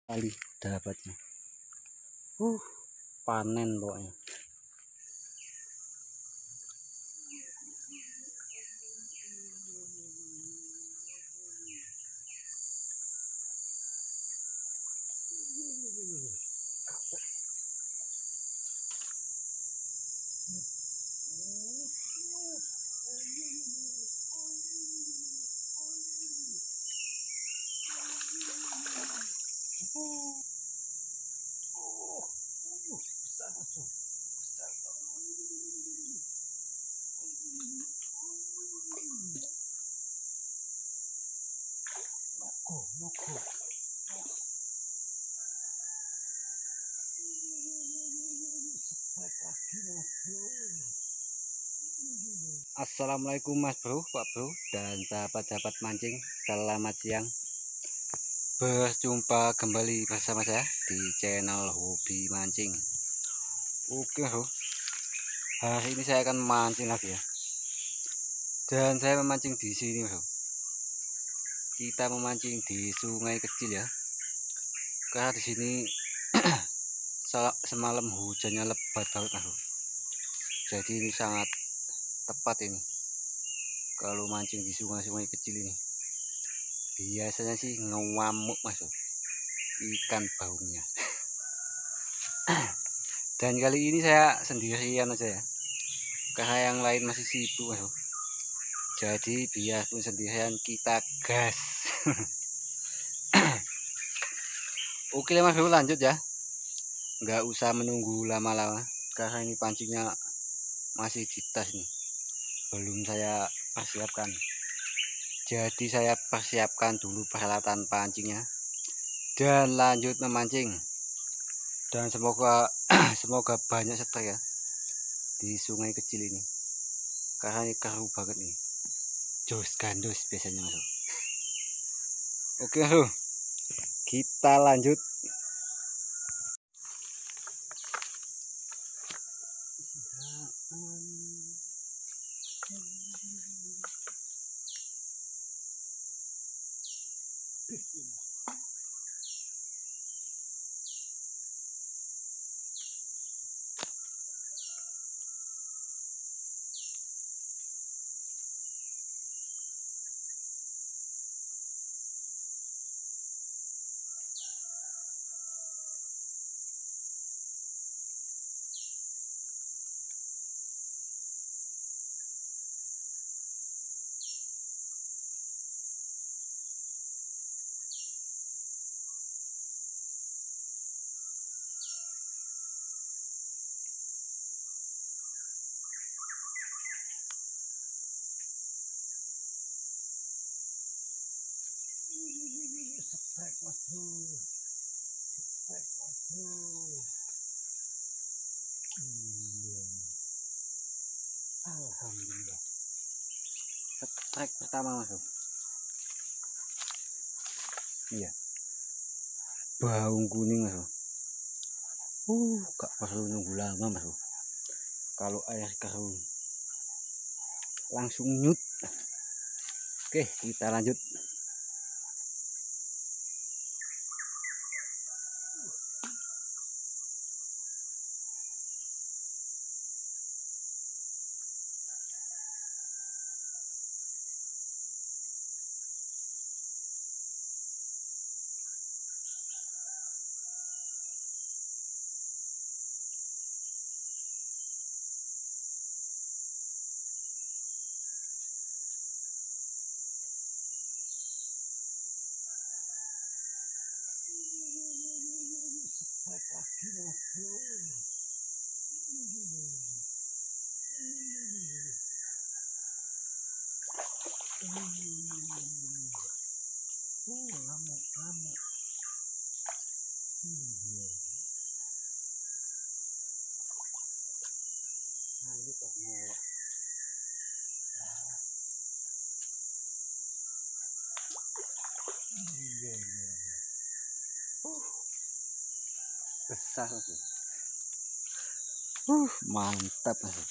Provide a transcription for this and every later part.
Kali dapatnya. Panen pokoknya. Assalamualaikum Mas Bro, Pak Bro, dan sahabat-sahabat mancing. Selamat siang. Berjumpa kembali bersama saya di channel Hobi Mancing. Oke bro, hari ini saya akan mancing lagi ya. Dan saya memancing di sini bro. Kita memancing di sungai kecil ya. Karena di sini semalam hujannya lebat banget bro. Jadi ini sangat tepat ini kalau mancing di sungai-sungai kecil ini. Biasanya sih ngamuk mas ikan baungnya. Dan kali ini saya sendirian aja ya, karena yang lain masih sibuk mas. Jadi biarpun sendirian kita gas. Oke mas bro, lanjut ya, nggak usah menunggu lama-lama karena ini pancingnya masih di tas nih, belum saya persiapkan. Jadi saya persiapkan dulu peralatan pancingnya dan lanjut memancing. Dan semoga semoga banyak setrek ya di sungai kecil ini, karena ini keruh banget nih, jos gandos biasanya mas. Oke bro, kita lanjut. Alhamdulillah, strike pertama masuk. Iya, baung kuning masuk. Gak perlu nunggu lama masuk. Kalau air keruh langsung nyut. Oke, kita lanjut. Ngamuk. Besar tuh. Mantap mas.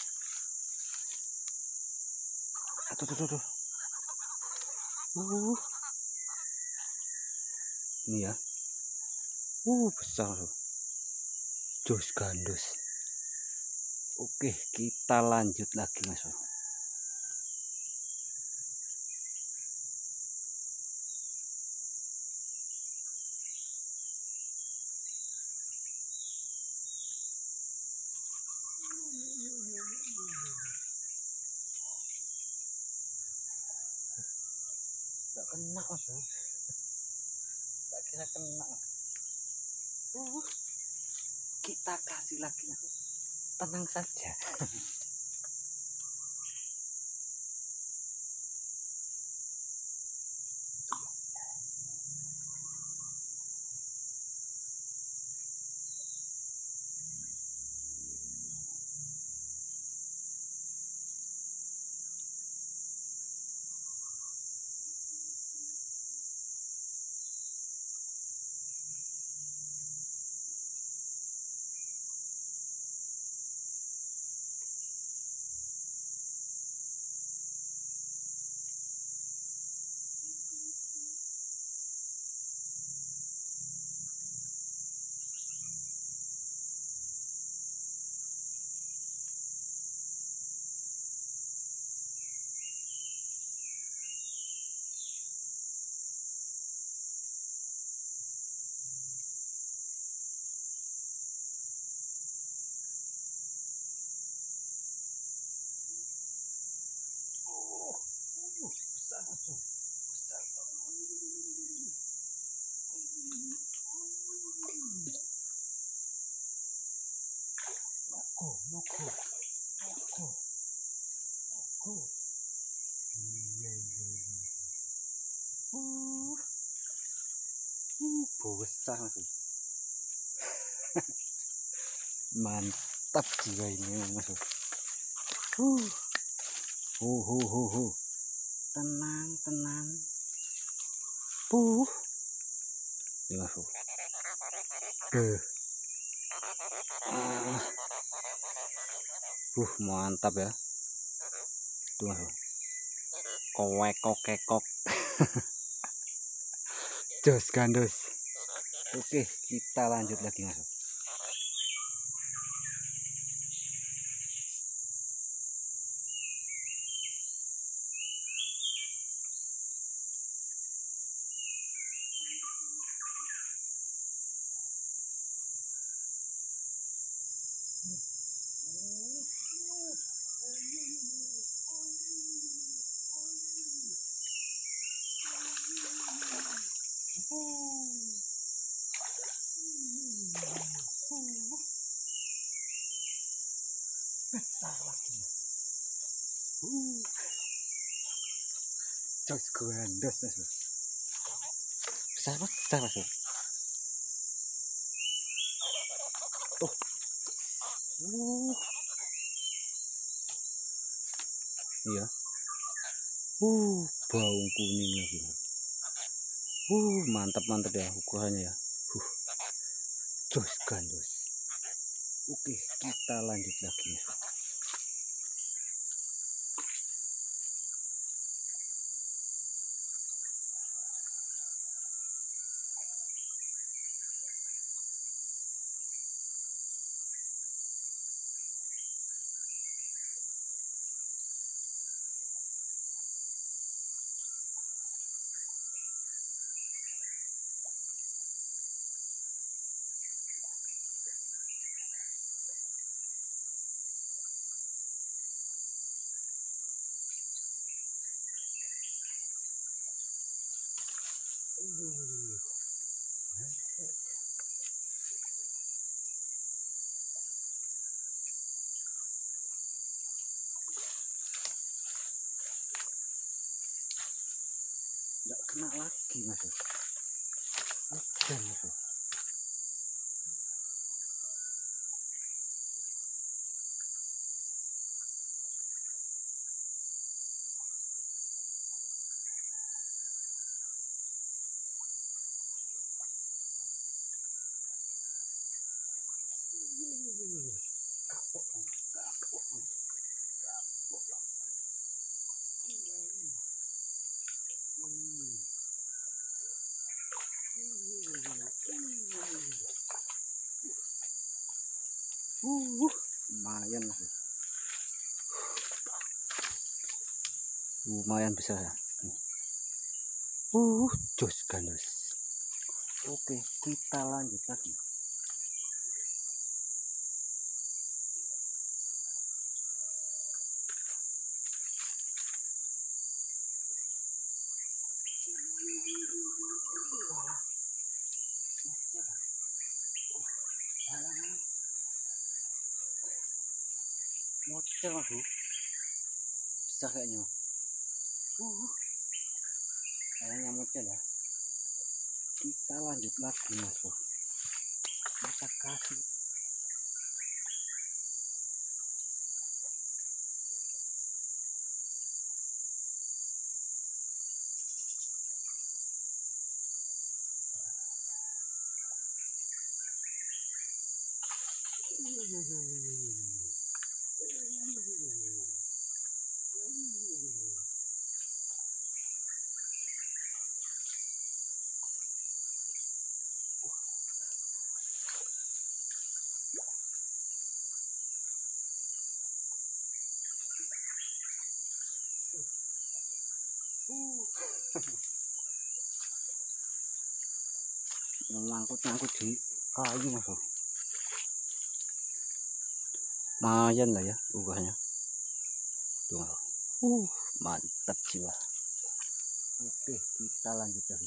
Tuh. Ini ya, Besar. Jos gandus. Oke, kita lanjut lagi, Mas. Tidak kena, Mas. Tak kira kena. Kita kasih lagi, Mas. Tenang saja. Besar, Mas. Mantap jiwa ini, Mas. Tenang, tenang. Ini, Mas. Mantap ya. Tuh, Mas. Kowek-kokekok. Jos gandus. Oke, kita lanjut lagi, Mas. Besar lagi. Jos gandus, Mas. Besar, Mas. Iya. Bau kuning lagi. Mantap ya ukurannya ya. Jos gandus. Oke, kita lanjut lagi. Nggak kena lagi, Mas. Udah, Mas. Lumayan mas. Lumayan besar ya. Jos gandos. Oke, kita lanjut lagi. Model mas, besar kayaknya. Kayaknya model ya. Kita lanjut lagi mas. Kita kasih. Nyangkut di kayu mas. Lumayan lah ya ubahnya. Tuh. Mantap jiwa. Oke, kita lanjut lagi.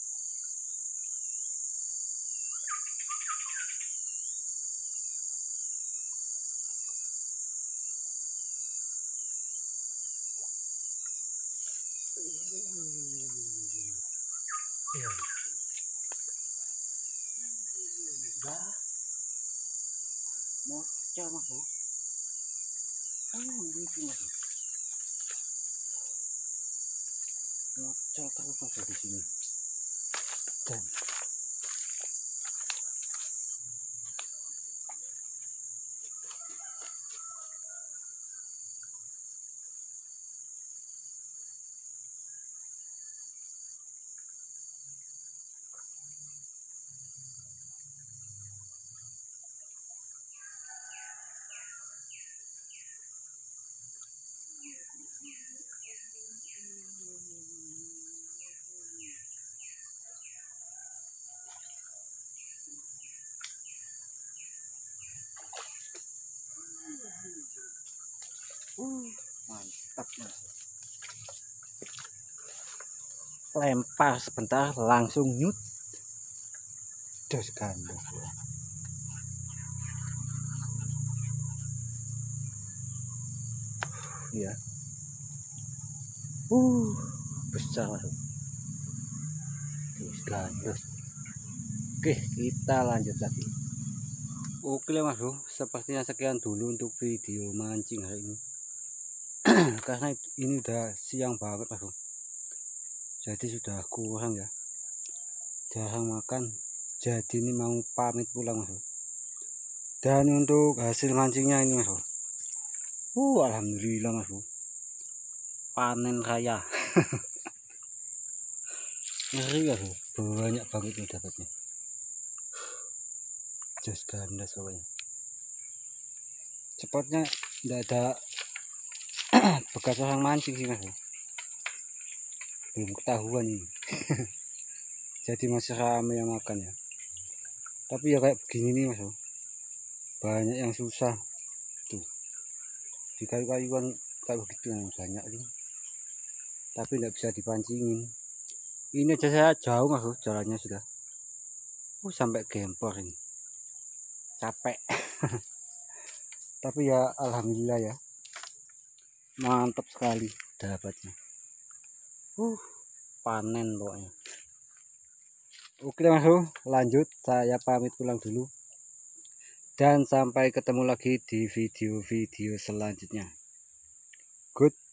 Mocel mas. Gitu mas. Mocel terus mas di sini. Dan mantap mas. Lempar sebentar langsung nyut. Jos gandos. Ya. Besar mas. Jos gandos. Oke, kita lanjut lagi. Oke mas bro, sepertinya sekian dulu untuk video mancing hari ini. Karena ini udah siang banget mas bro, jadi sudah kurang ya, jarang makan, jadi ini mau pamit pulang mas bro. Dan untuk hasil mancingnya ini mas bro, alhamdulillah mas bro, panen raya. Ngeri ya bro, banyak banget nih dapatnya. Jos gandas pokoknya. Cepatnya tidak ada bekas orang mancing sih mas bro, belum ketahuan ini. Jadi masih ramai yang makan ya. Tapi ya kayak begini nih mas bro, banyak yang susah tuh di kayu-kayuan kayak begitu yang banyak nih, tapi tidak bisa dipancingin. Ini aja saya jauh mas bro, jalannya sudah sampai gempor ini, capek. Tapi ya alhamdulillah ya, mantap sekali dapatnya. Panen pokoknya. Oke mas bro, lanjut, saya pamit pulang dulu. Dan sampai ketemu lagi di video-video selanjutnya. Good.